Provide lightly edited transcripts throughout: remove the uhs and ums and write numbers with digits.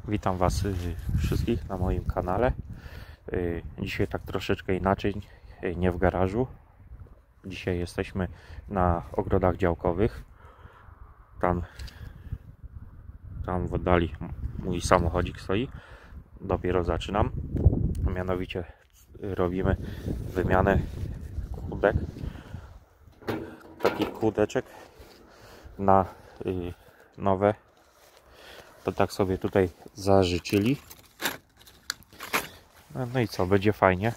Witam Was wszystkich na moim kanale. Dzisiaj tak troszeczkę inaczej, nie w garażu. Dzisiaj jesteśmy na ogrodach działkowych. Tam w oddali mój samochodzik stoi. Dopiero zaczynam. Mianowicie robimy wymianę kłódek. Takich kłódeczek na nowe. To tak sobie tutaj zażyczyli. No i co, będzie fajnie.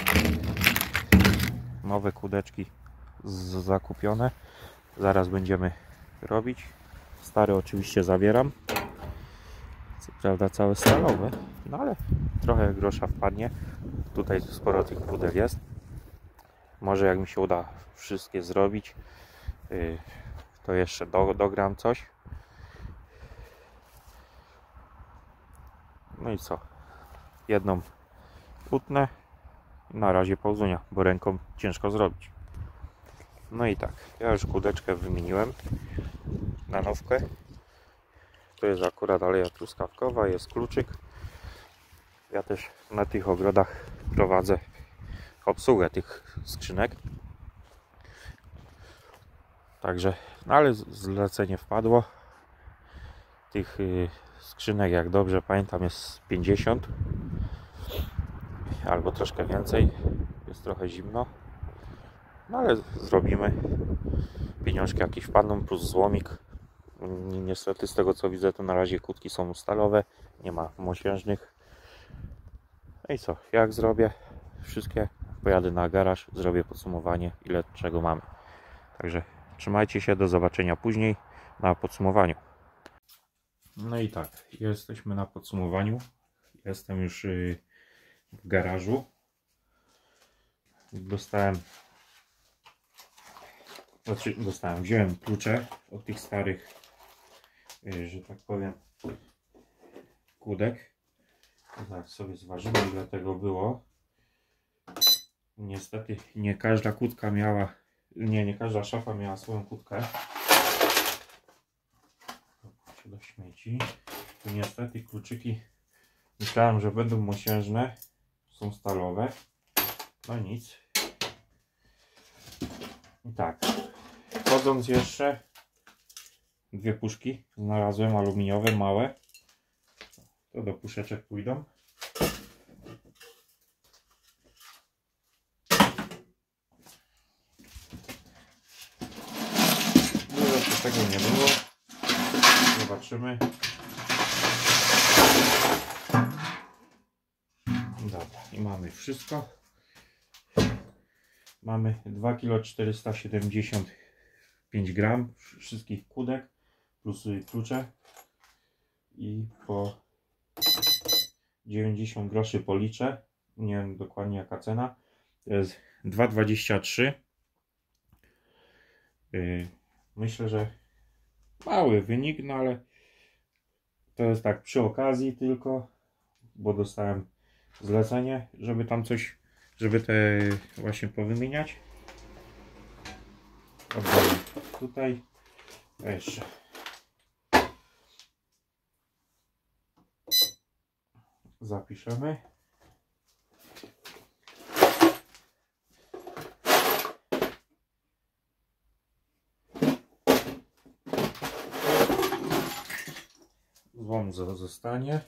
Nowe kłódeczki zakupione. Zaraz będziemy robić. Stare oczywiście zabieram. Co prawda całe stalowe, no ale trochę grosza wpadnie. Tutaj sporo tych kłódek jest. Może jak mi się uda wszystkie zrobić, to jeszcze dogram coś. No i co? Jedną utnę. Na razie pauzunia, bo ręką ciężko zrobić. No i tak, ja już kłódeczkę wymieniłem na nowkę. To jest akurat aleja truskawkowa, jest kluczyk. Ja też na tych ogrodach prowadzę obsługę tych skrzynek. Także, no ale zlecenie wpadło. Tych skrzynek, jak dobrze pamiętam, jest 50 albo troszkę więcej. Jest trochę zimno, no ale zrobimy. Pieniążki jakieś wpadną plus złomik. Niestety z tego co widzę, to na razie kłódki są stalowe, nie ma mosiężnych. No i co, jak zrobię wszystkie, pojadę na garaż, zrobię podsumowanie, ile czego mamy. Także trzymajcie się, do zobaczenia później na podsumowaniu. No i tak, jesteśmy na podsumowaniu. Jestem już w garażu. Wziąłem klucze od tych starych, że tak powiem, kłódek. Tak sobie zważymy, ile tego było. Niestety nie każda kłódka miała, nie każda szafa miała swoją kłódkę. Do śmieci. Tu niestety kluczyki myślałem, że będą mosiężne, są stalowe. No nic. I tak, wchodząc jeszcze, dwie puszki znalazłem aluminiowe, małe. To do puszeczek pójdą. Dużo tego nie było. Zobaczymy. Dobra, i mamy wszystko. Mamy 2,475 kg wszystkich kłódek plus klucze i po 90 groszy po litrze. Nie wiem dokładnie jaka cena. To jest 2,23. Myślę, że mały wynik, no ale to jest tak przy okazji tylko, bo dostałem zlecenie, żeby tam coś, żeby te właśnie powymieniać. Oddaję tutaj. Jeszcze zapiszemy. Złom zostanie.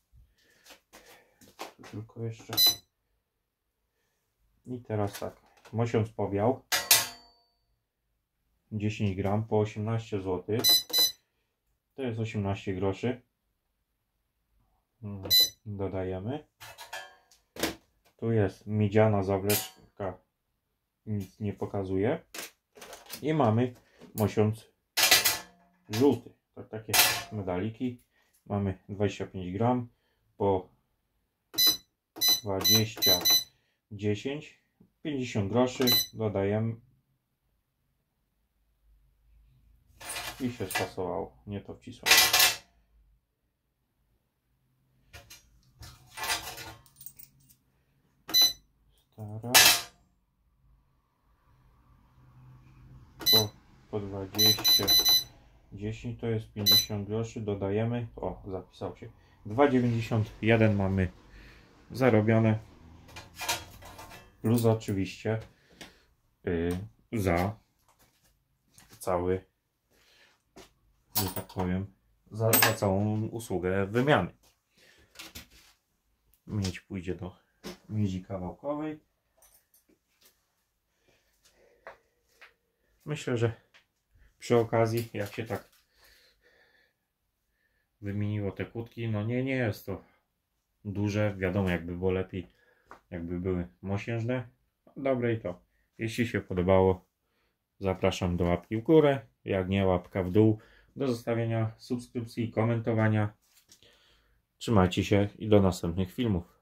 Tylko jeszcze. I teraz tak. Mosiąc powiał. 10 gram po 18 zł. To jest 18 groszy. Dodajemy. Tu jest miedziana zawleczka. Nic nie pokazuje. I mamy mosiąc żółty. To takie medaliki. Mamy 25 gram po 20, 10, 50 groszy. Dodajemy. I się spasowało. Nie to wcisłem. Stara. Po 20, 10 to jest 50 groszy. Dodajemy. O, zapisał się. 2,91 mamy zarobione. Plus oczywiście za cały, że tak powiem, za całą usługę wymiany. Miedź pójdzie do miedzi kawałkowej. Myślę, że przy okazji, jak się tak wymieniło te kłódki, no nie jest to duże. Wiadomo, jakby było lepiej, jakby były mosiężne. Dobre i to. Jeśli się podobało, zapraszam do łapki w górę. Jak nie, łapka w dół. Do zostawienia subskrypcji i komentowania. Trzymajcie się i do następnych filmów.